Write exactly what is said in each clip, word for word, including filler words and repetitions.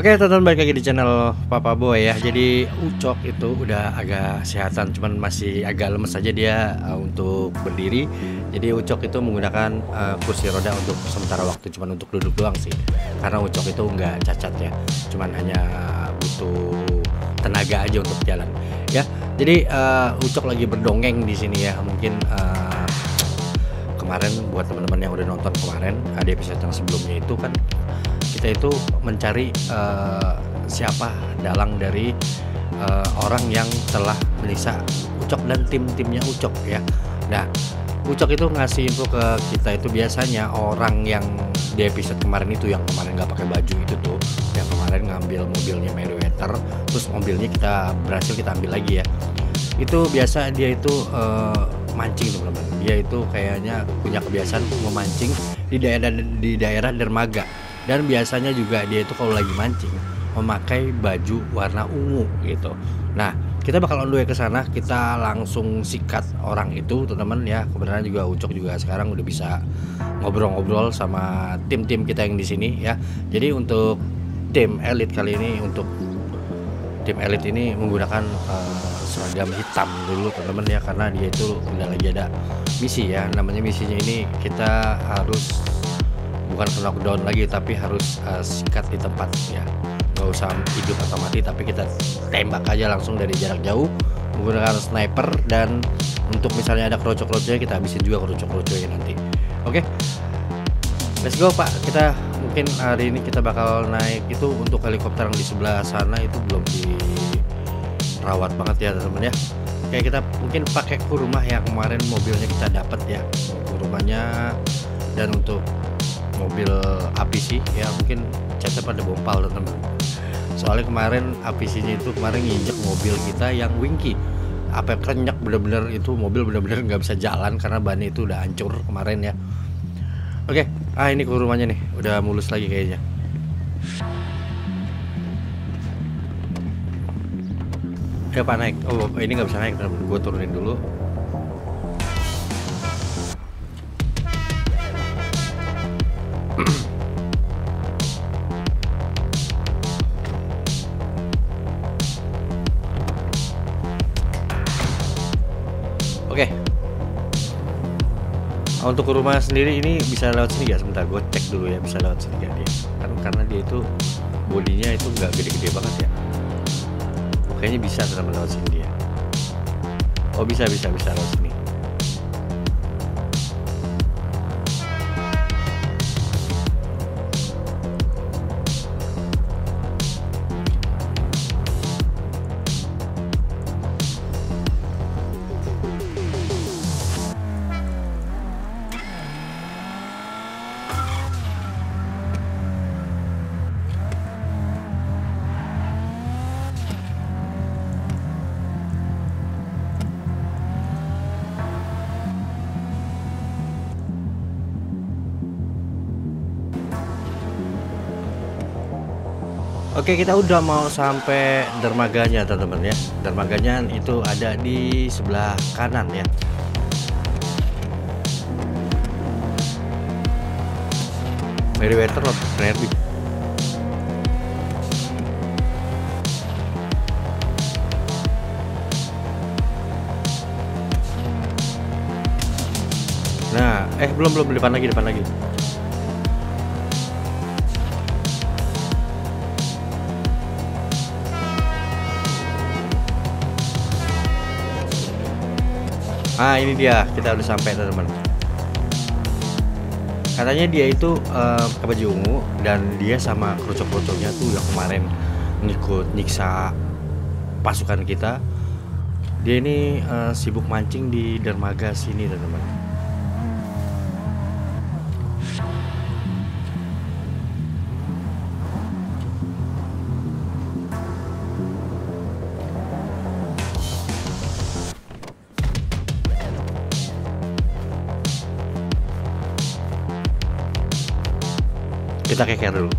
Oke, teman-teman, balik lagi di channel Papa Boy ya. Jadi Ucok itu udah agak sehatan, cuman masih agak lemes saja dia uh, untuk berdiri. Jadi Ucok itu menggunakan uh, kursi roda untuk sementara waktu, cuman untuk duduk doang sih. Karena Ucok itu nggak cacat ya, cuman hanya butuh tenaga aja untuk jalan. Ya, jadi uh, Ucok lagi berdongeng di sini ya. Mungkin uh, kemarin buat teman-teman yang udah nonton kemarin, ada episode yang sebelumnya itu kan kita itu mencari uh, siapa dalang dari uh, orang yang telah melisa Ucok dan tim-timnya Ucok ya. Nah, Ucok itu ngasih info ke kita itu biasanya orang yang di episode kemarin itu yang kemarin nggak pakai baju itu tuh, yang kemarin ngambil mobilnya Meriwether, terus mobilnya kita berhasil kita ambil lagi ya. Itu biasa dia itu uh, mancing teman-teman. Dia itu kayaknya punya kebiasaan memancing di daerah di daerah dermaga. Dan biasanya juga dia itu kalau lagi mancing memakai baju warna ungu gitu. Nah, kita bakal on the way ke sana, kita langsung sikat orang itu teman-teman ya. Kebenaran juga Ucok juga sekarang udah bisa ngobrol-ngobrol sama tim-tim kita yang di sini ya. Jadi untuk tim elit kali ini, untuk tim elit ini menggunakan uh, seragam hitam dulu teman-teman ya, karena dia itu udah lagi ada misi ya. Namanya misinya ini kita harus bukan ke knockdown lagi, tapi harus uh, sikat di tempat ya, nggak usah hidup atau mati, tapi kita tembak aja langsung dari jarak jauh menggunakan sniper. Dan untuk misalnya ada kerocok-kerocoknya, kita habisin juga kerocok-kerocoknya nanti. Oke, okay? Let's go Pak. Kita mungkin hari ini kita bakal naik itu untuk helikopter yang di sebelah sana, itu belum dirawat banget ya teman-teman ya. Kayak kita mungkin pakai kurma yang kemarin mobilnya kita dapat ya, kurmanya. Dan untuk mobil A P C ya, mungkin catnya pada bompal teman-teman. Soalnya kemarin A P C-nya itu kemarin nginjek mobil kita yang Winky. Apa kerenyak bener-bener, itu mobil bener-bener nggak bisa jalan karena bannya itu udah hancur kemarin ya. Oke, ah ini ke rumahnya nih, udah mulus lagi kayaknya. Ya Pak, naik. Oh ini nggak bisa naik teman-teman, gue turunin dulu. Oke, okay. Untuk ke rumah sendiri ini bisa lewat sini gak? Sebentar, gue cek dulu ya, bisa lewat sini gak dia? Kan karena dia itu bodinya itu nggak gede-gede banget ya. Kayaknya bisa teman lewat sini dia. Oh bisa bisa bisa lewat sini. Oke, kita udah mau sampai dermaganya teman-teman ya. Dermaganya itu ada di sebelah kanan ya. Meriwether loh, Nerby. Nah, eh belum belum depan lagi, depan lagi. Ah ini dia, kita udah sampai teman-teman. Katanya dia itu uh, pakai baju ungu dan dia sama kerocok-kerocoknya tuh yang kemarin ngikut nyiksa pasukan kita. Dia ini uh, sibuk mancing di dermaga sini teman-teman. Kita keker dulu.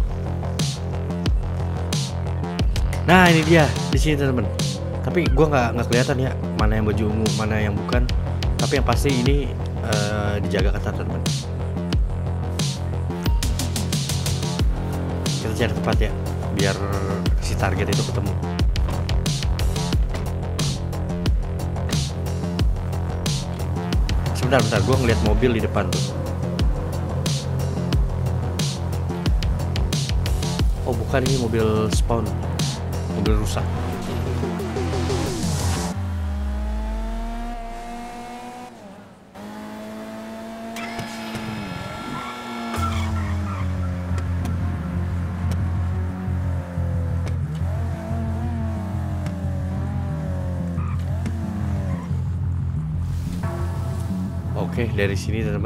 Nah ini dia di sini teman-teman. Tapi gua nggak nggak kelihatan ya mana yang baju ungu, mana yang bukan. Tapi yang pasti ini uh, dijaga ketat teman-teman. Kita cari tempat ya. biar si target itu ketemu. Sebentar, bentar, gue ngeliat mobil di depan tuh. Oh bukan, ini mobil spawn, mobil rusak. Oke, dari sini teman-teman.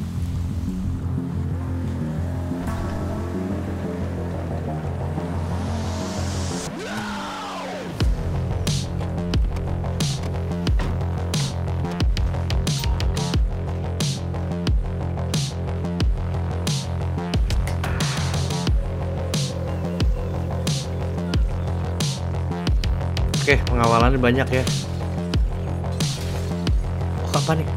Oke, pengawalannya banyak ya. Oh, apa nih?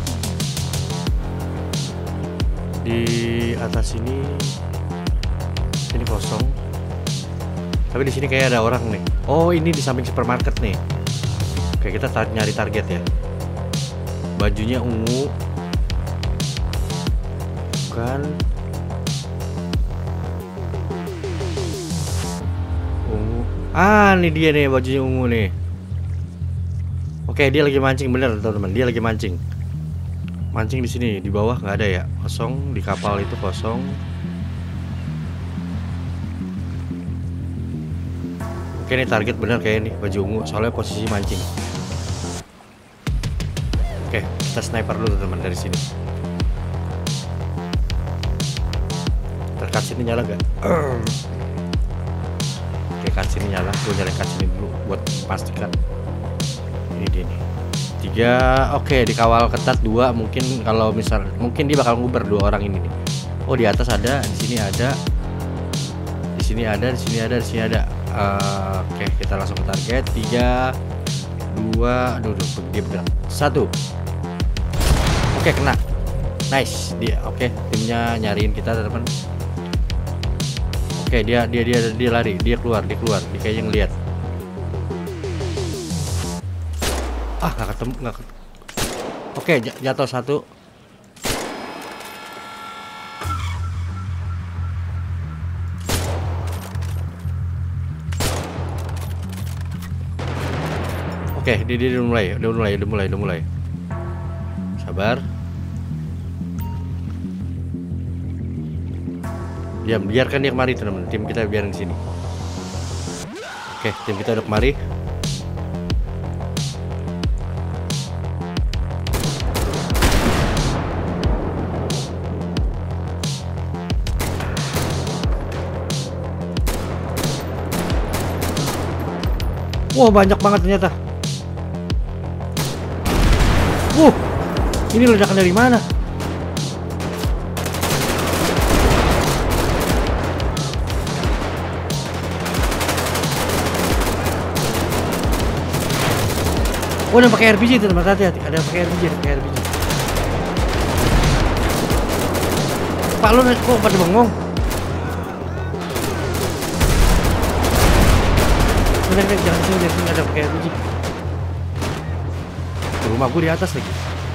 Di atas ini, ini kosong. Tapi di sini kayak ada orang nih. Oh, ini di samping supermarket nih. Oke, kita tar nyari target ya. Bajunya ungu. Bukan. Ungu. Ah, ini dia nih bajunya ungu nih. Oke, dia lagi mancing, bener teman-teman. Dia lagi mancing. Mancing di sini, di bawah nggak ada ya, kosong. Di kapal itu kosong. Oke, ini target bener kayak ini baju ungu, soalnya posisi mancing. Oke, kita sniper dulu teman dari sini. Terkat sini nyala gak? Oke, kat sini nyala. Gue nyalain kat sini dulu buat pastikan. Ini dia nih. Tiga, oke, dikawal ketat. Dua, mungkin kalau misal mungkin dia bakal nguber dua orang ini nih. Oh, di atas ada, di sini ada, di sini ada, di sini ada, di sini ada. Uh, oke, kita langsung ke target. Tiga, dua, aduh, aduh dia bergerak. Satu. Oke, kena. Nice, dia. Oke, timnya nyariin kita teman. Oke, dia dia dia dia lari, dia keluar, dia keluar, dia kayaknya ngeliat. Ah, nggak ketemu, nggak ketemu. Oke, jatuh satu. Oke, dia, dia udah mulai, udah mulai, udah mulai, udah mulai. Sabar. Diam, biarkan dia kemari teman-teman. Tim kita biarin di sini. Oke, tim kita udah kemari. Wah, banyak banget ternyata. Wuh, ini ledakan dari mana? Oh, ada pakai R P G teman, hati-hati. Ada pakai R P G, ada pakai R P G. Pak, lu kok pada bengong? Nek, nek, jangan sini, jangan sini, ada pakai R P G. Rumah gue di atas lagi.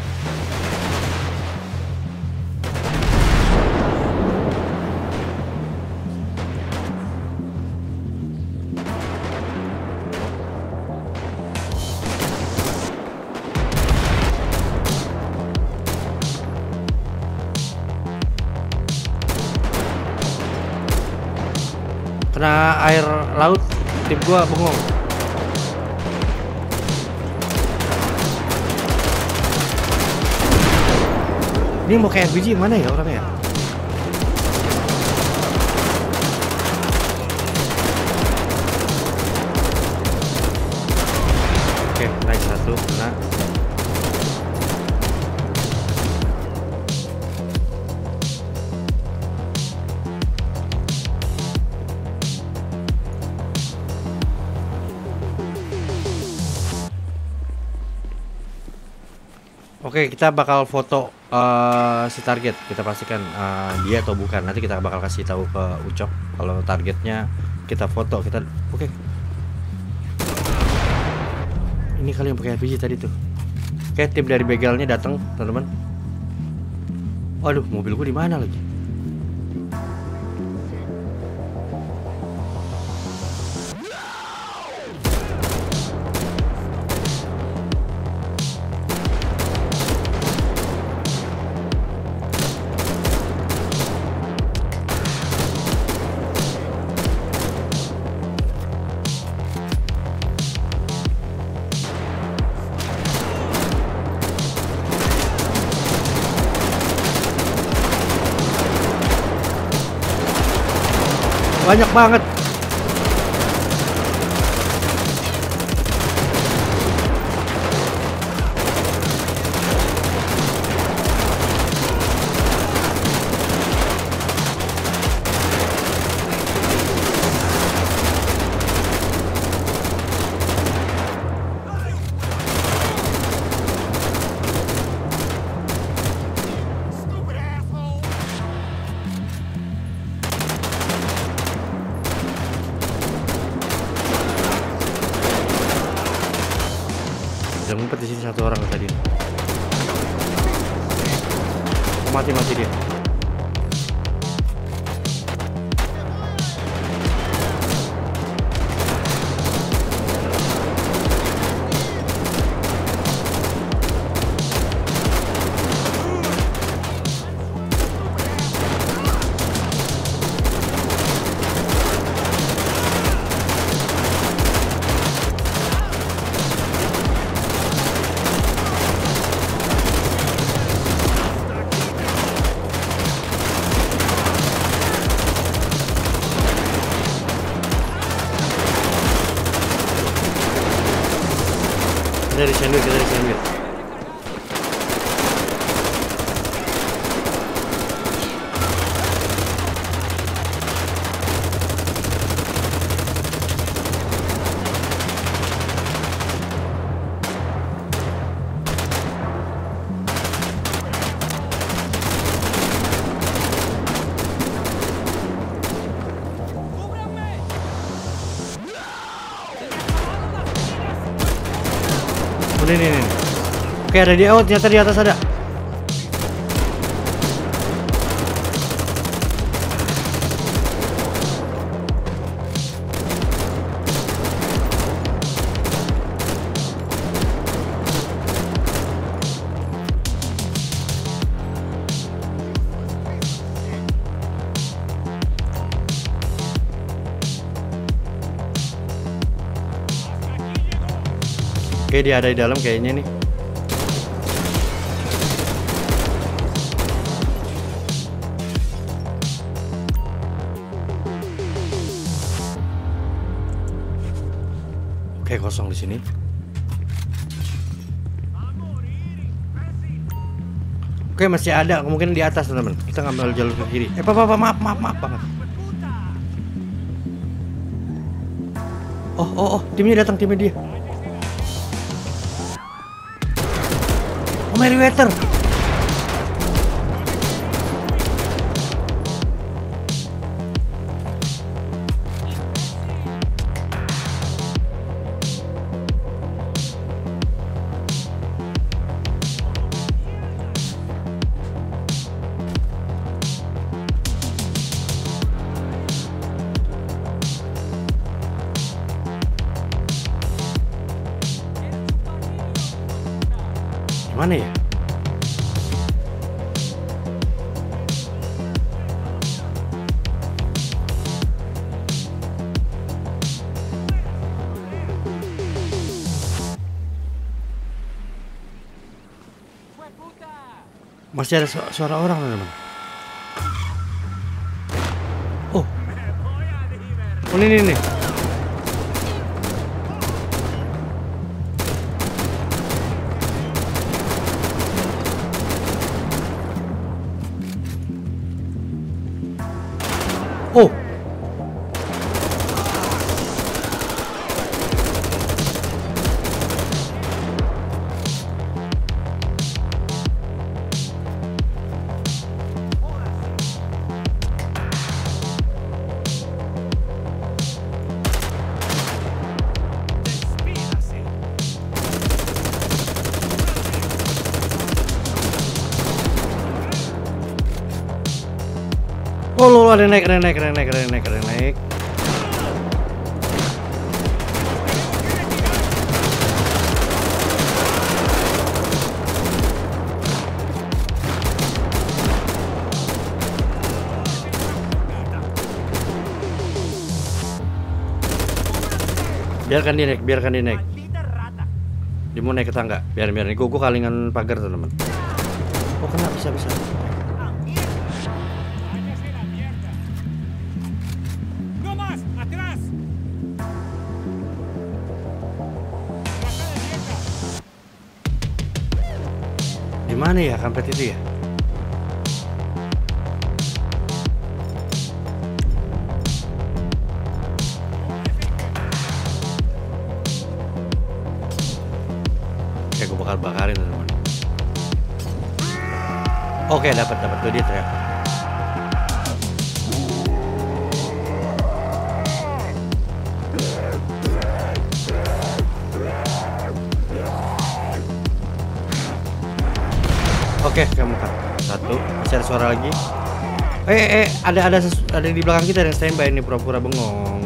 Kena air laut, tim gua bengong. Ini mau kayak R P G mana ya orangnya? Oke, naik satu, kena. Oke, kita bakal foto uh, si target. Kita pastikan uh, dia atau bukan. Nanti kita bakal kasih tahu ke Ucok kalau targetnya kita foto, kita oke. Ini kali yang pakai R P G tadi tuh. Kayak tim dari begalnya datang, teman-teman. Waduh, mobilku di mana lagi? Banyak banget. Udah ngumpet di sini satu orang tadi. Mati-mati dia. Kita dari sandwich, kita dari sandwich. Ini, ini, ini. Oke, ada di, oh ternyata di atas ada. Oke, dia ada di dalam kayaknya nih. Oke, kosong di sini. Oke, masih ada kemungkinan di atas, teman-teman. Kita ngambil jalur ke kiri. Eh, papa, papa, maaf, maaf, maaf banget. Oh, oh, oh, timnya datang, timnya dia. Oh, Meriwether. Mana ya? Masih ada su suara orang, teman-teman. Oh. Oh, ini nih. Oh. Oh lo ada yang naik, ada yang naik, ada yang naik, ada yang naik, ada yang naik. Biarkan dia naik, biarkan dia naik. Dia mau naik ke tangga, biar biar nih. Gue kalingan pagar teman-teman. Oh kena, bisa bisa. Di mana ya kampret itu ya? Oke, gue bakal bakarin teman-teman. Oke, dapat dapat tuh dia teriak. Oke, kamu kan satu. Masih ada suara lagi. Eh, eh, ada ada sesu, ada di belakang kita yang standby ini pura-pura bengong.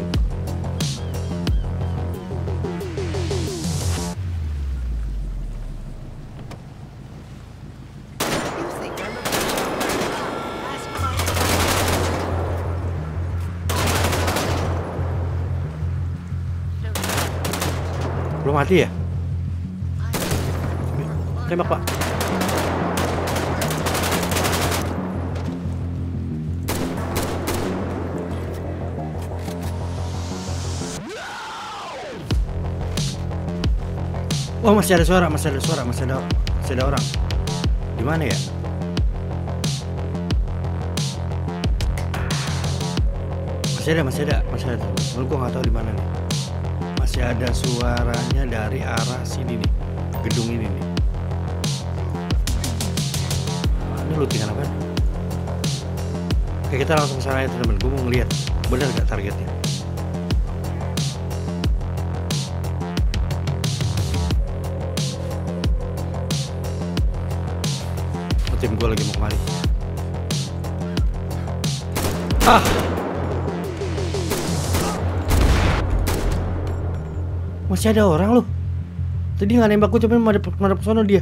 Belum mati ya? Tembak pak. Oh masih ada suara, masih ada suara, masih ada, masih ada orang. Di mana ya? Masih ada, masih ada, masih ada. Lalu gua nggak tahu di mana nih. Masih ada suaranya dari arah sini nih, gedung ini nih. Ini lootingan apa? Oke kita langsung ke sana ya teman-teman. Gue mau ngeliat bener gak targetnya. Tim gue lagi mau kemari. Ah, masih ada orang loh. Tadi nggak nembak gue, coba madep madep sono dia.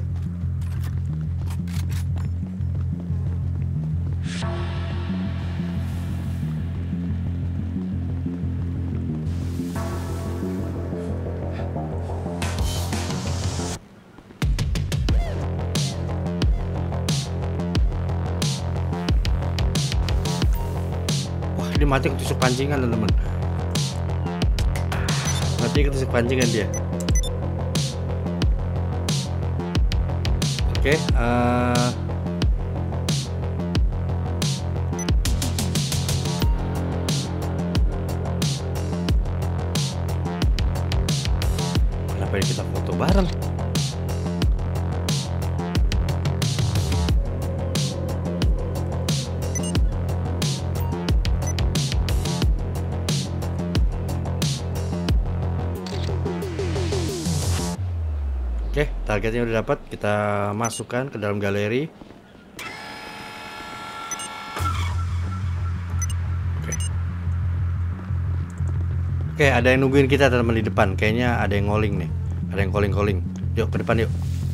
Dia mati ketusuk pancingan teman-teman. Mati ketusuk pancingan dia. Oke, okay, uh... kenapa kita foto bareng? Oke, targetnya udah dapat. Kita masukkan ke dalam galeri. Oke. Oke, ada yang nungguin kita teman di depan. Kayaknya ada yang calling nih. Ada yang calling-calling. Yuk ke depan yuk.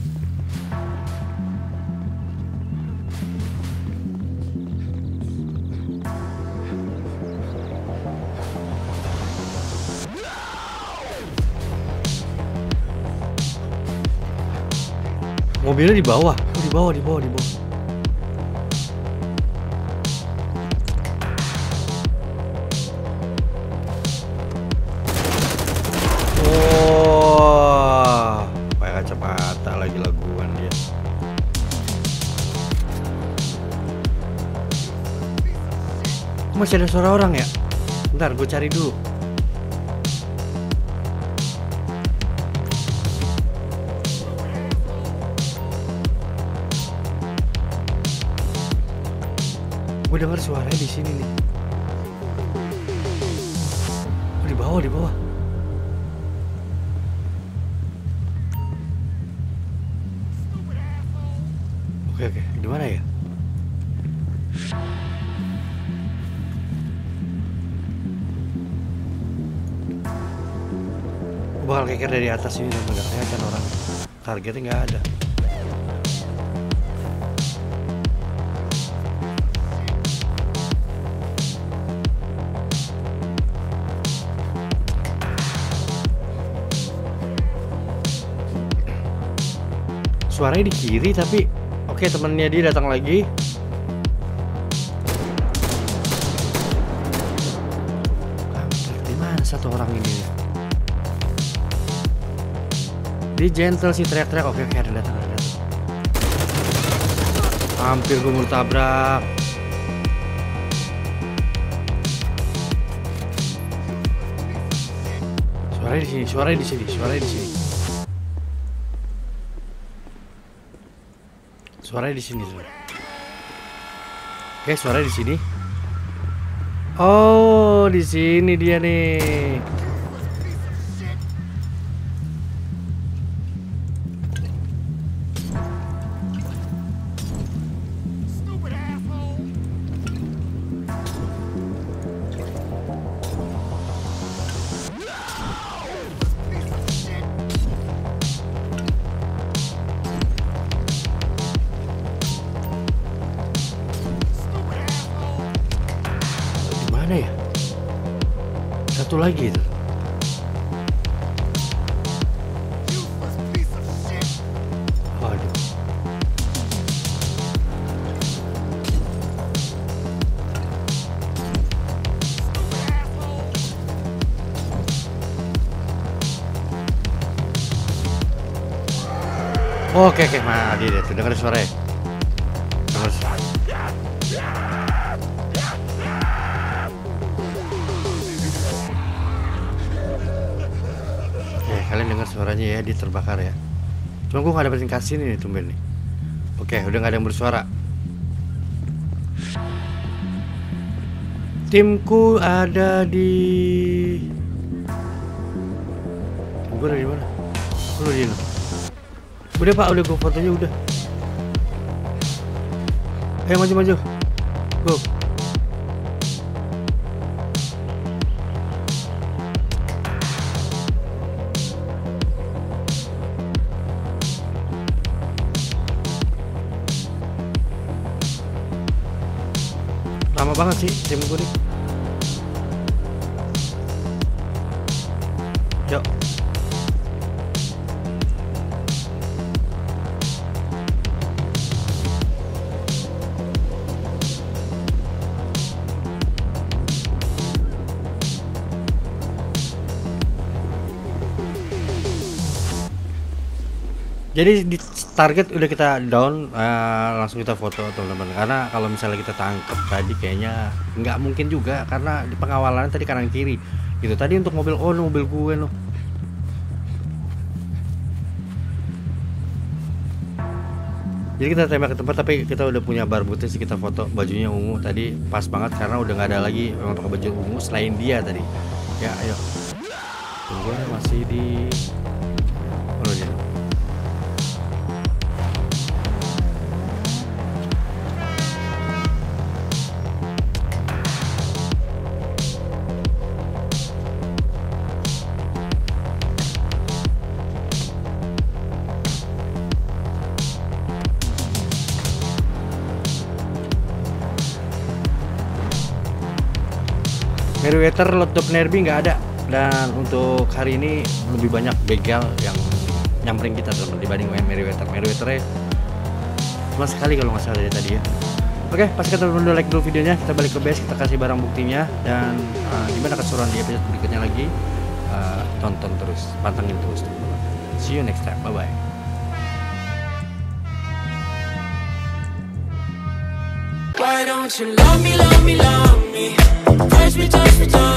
Mobilnya di bawah, oh, di bawah, di bawah, di bawah. Oh, pakai kacamata lagi laguan dia. Masih ada suara orang ya? Bentar, gue cari dulu. Gue dengar suaranya di sini nih. Oh, di bawah, di bawah. Oke, oke. Di mana ya? bakal keker dari atas ini dan nggak kelihatan orang. Targetnya nggak ada. Suaranya di kiri tapi oke, temennya dia datang lagi. Di mana satu orang ini? Dia gentle sih, teriak-teriak. Oke oke, ada datang, ada datang. Hampir gue mau tabrak. Suaranya di sini, suaranya di sini, suaranya di sini. Suaranya di sini. Oke, suaranya di sini. Oh, di sini dia nih. Ya, satu lagi itu. Waduh. Oke oke, mah dia dia tuh dengar suaranya. Dengar suara. Kalian dengar suaranya ya, dia terbakar ya. Cuma gue gak dapetin kasih nih tumben nih. Oke, udah gak ada yang bersuara. Timku ada di... Gue ada di mana? Lu di mana? Udah pak, udah gue fotonya udah. Ayo maju maju. Go. Lama banget sih tim gue nih. Yuk. Jadi di target udah kita down, uh, langsung kita foto teman-teman. Karena kalau misalnya kita tangkap tadi kayaknya nggak mungkin juga karena di pengawalan tadi kanan kiri gitu. Tadi untuk mobil, oh no, mobil gue no. Jadi kita tembak ke tempat tapi kita udah punya barbutnya sih, kita foto bajunya ungu tadi pas banget karena udah nggak ada lagi yang pakai baju ungu selain dia tadi. Ya ayo. Tunggu masih di. Oh dia. Meriwether laptop Nerby nggak ada, dan untuk hari ini lebih banyak begal yang nyamperin kita teman dibanding Meriwether. Meriwethernya cuma sekali kalau nggak salah dari tadi ya. Oke, pas kita udah like dulu videonya, kita balik ke base, kita kasih barang buktinya dan uh, gimana keseruan di episode berikutnya lagi. Uh, tonton terus, pantengin terus teman-teman. See you next time, bye bye. Why don't you love me, love me, love me? Touch me, touch me, touch me.